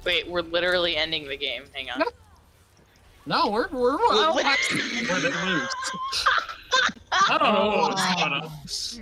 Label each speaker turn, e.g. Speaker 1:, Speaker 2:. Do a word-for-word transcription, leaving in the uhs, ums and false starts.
Speaker 1: Wait, we're literally ending the game. Hang on.
Speaker 2: No, no we're we're
Speaker 1: We're
Speaker 2: we're they lose. I don't know what's going on.